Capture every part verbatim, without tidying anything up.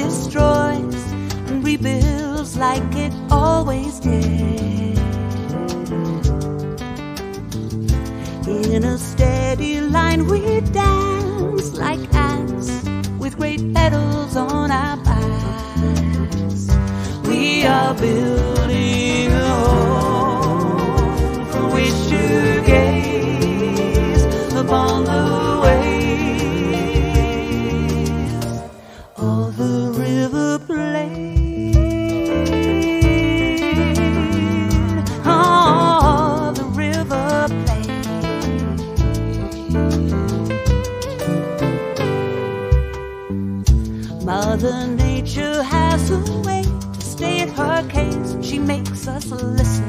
destroys and rebuilds like it always did. In a steady line we dance like ants with great petals on our backs. We are building a home from which to gaze upon the waves of the river plain. Oh, the river plain. Mother Nature has a way to state her case. She makes us listen.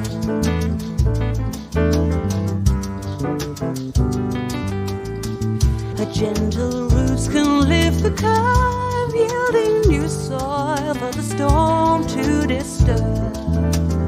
Her gentle roots can lift the curve, yielding new soil for the storm to disturb.